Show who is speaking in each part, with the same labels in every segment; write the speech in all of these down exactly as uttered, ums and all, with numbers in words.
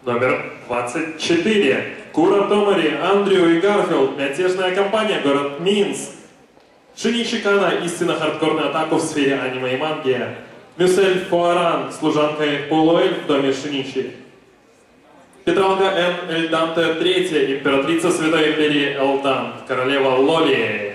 Speaker 1: Номер двадцать четыре. Кура Томари, Андрю и Гарфилд. Мятежная компания, город Минск. Шиничи Кана, истинно хардкорную атаку в сфере аниме и манги. Мюсель Фуаран, служанка полуэльф в доме Шиничи. Петралга Н. Эльданте третья, императрица Святой Империи Элдан, королева Лоли.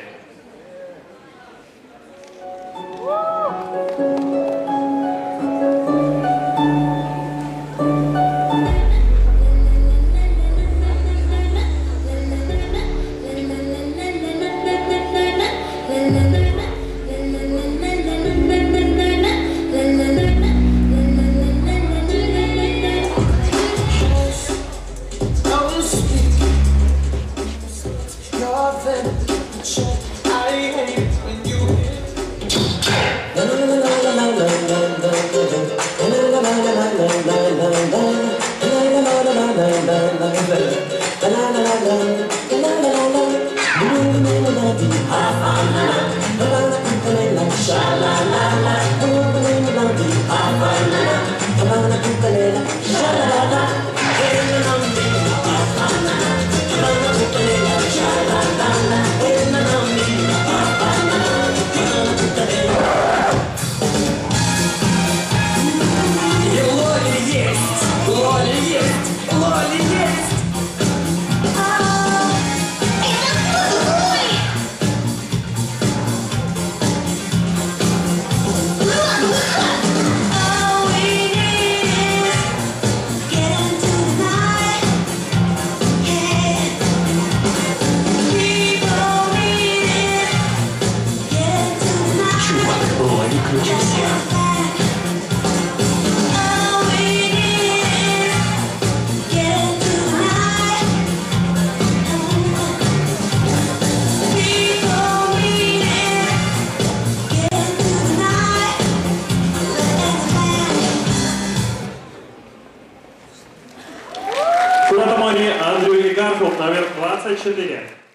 Speaker 1: Кура Томари, Андрю и Гарфилд, номер двадцать четыре.